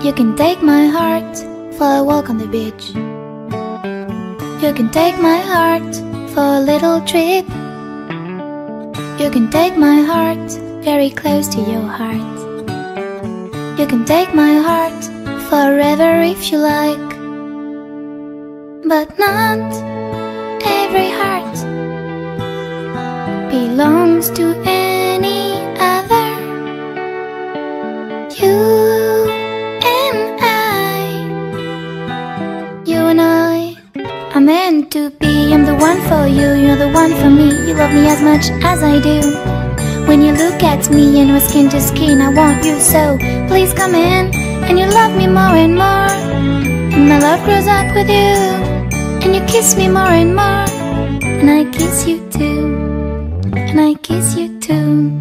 You can take my heart for a walk on the beach. You can take my heart for a little trip. You can take my heart very close to your heart. You can take my heart forever if you like. But not every heart belongs to any other. You and I are meant to be. I'm the one for you, you're the one for me. You love me as much as I do. When you look at me and we're skin to skin, I want you so. Please come in and you love me more and more. And my love grows up with you. And you kiss me more and more. And I kiss you too. And I kiss you too.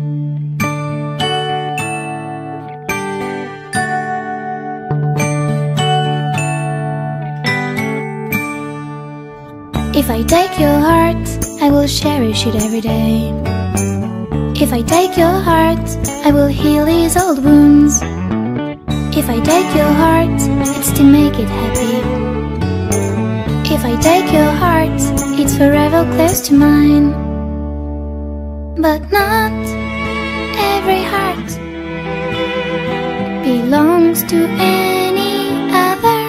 If I take your heart, I will cherish it every day. If I take your heart, I will heal these old wounds. If I take your heart, it's to make it happy. If I take your heart, it's forever close to mine. But not every heart belongs to any other.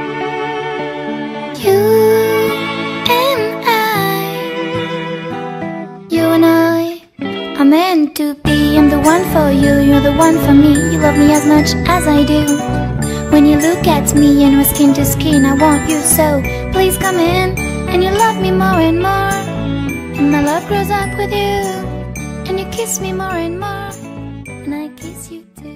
You and I are meant to be. I'm the one for you, you're the one for me. You love me as much as I do. When you look at me and we're skin to skin, I want you so. Please come in and you love me more and more. And my love grows up with you. And you kiss me more and more. And I kiss you too.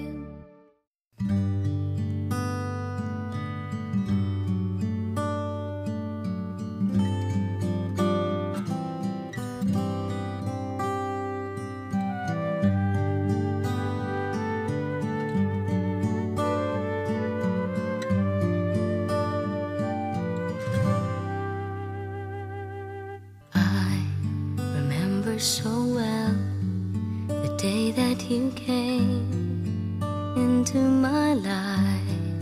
So well the day that you came into my life.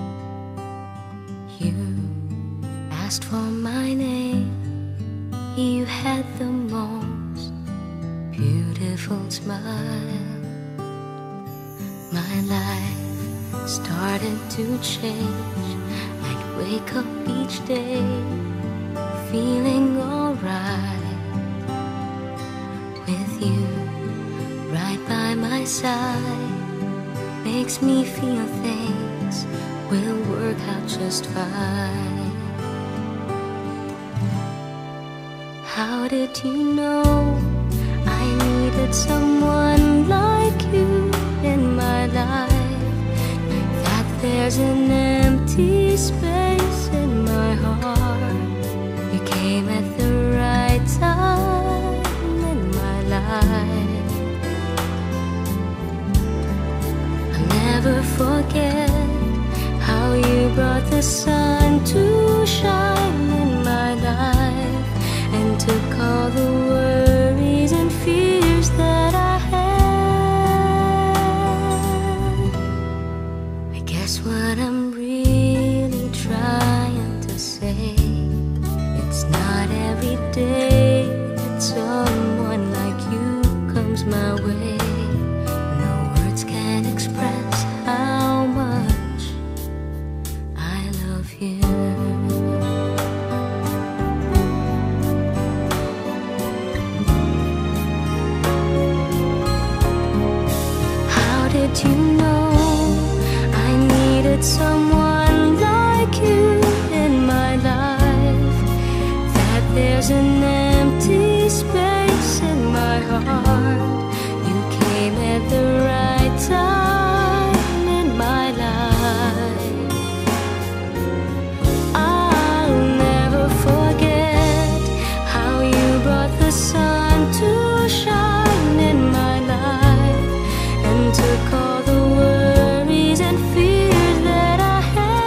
You asked for my name. You had the most beautiful smile. My life started to change. I'd wake up each day feeling alright. With you right by my side makes me feel things will work out just fine. How did you know I needed someone like you in my life? That there's an empty space in my heart. You came at the right time. I'll never forget how you brought the sun to shine in my life and took all the worries and fears that I had. I guess what I'm really trying to say, it's not every day that someone like you comes my way. No words can express how much I love you. How did you know I needed someone like you in my life? That there's an empty space in my heart. You came at the right time in my life. I'll never forget how you brought the sun to shine in my life and took all the worries and fears that I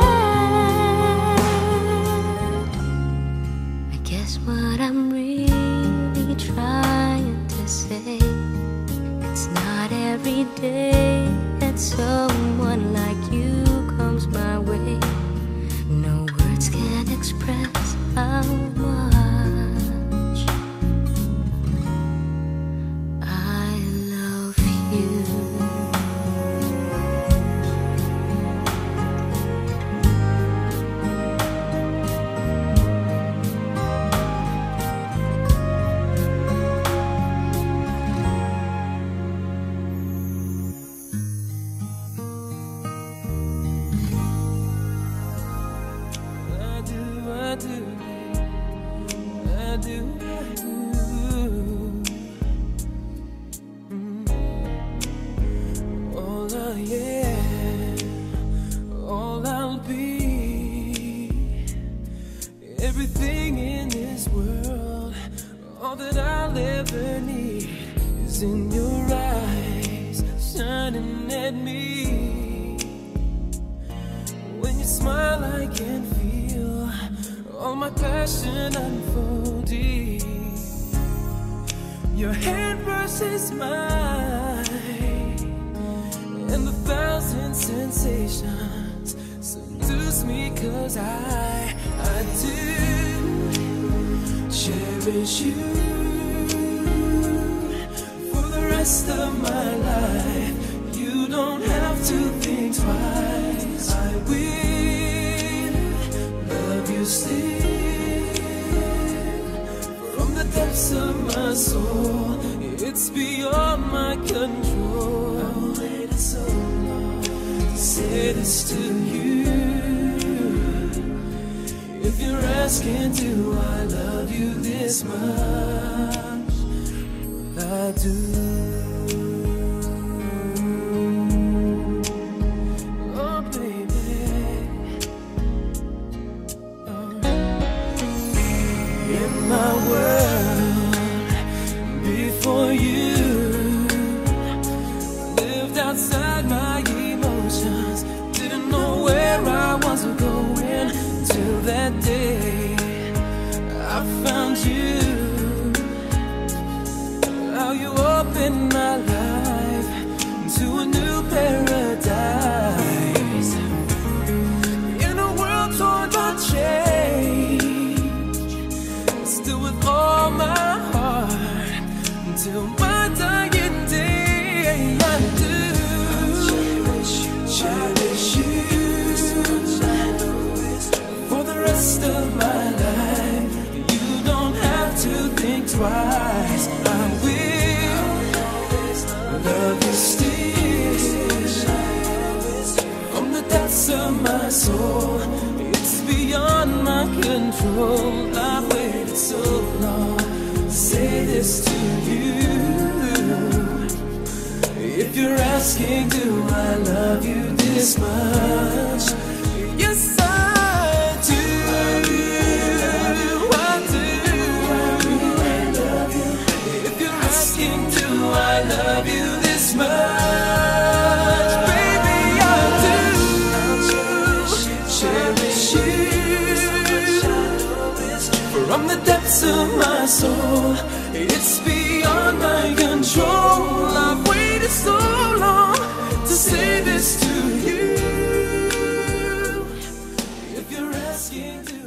had. I guess what I'm really trying to say, it's not every day that someone like you comes my way. No words can express how much I love you. I do. All I am, all I'll be, everything in this world, all that I'll ever need is in your eyes, shining at me. When you smile, I can feel all my passion unfolding. Your hand versus mine, and the thousand sensations seduce me, 'cause I do cherish you for the rest of my life. You don't have to think twice. I will love you still from the depths of my soul. It's beyond my control. I've waited so long to say this to you. If you're asking, do I love you this much? Well, I do. My world before you lived outside my emotions, didn't know where I was going till that day I found you. How you opened my life to a new paradise in a world torn by change. Still with all my heart until my dying day, I do cherish you for the rest of my life. You don't have to think twice. I will love you still from the depths of my soul. It's beyond my control. I've waited so long to say this to you. If you're asking, do I love you this much? Yes, I do. I do. I love you. If you're asking, do I love you this much? Baby, I do. Cherish you from the depths of my soul. It's beyond my control. I've waited so long to say this to you. If you're asking,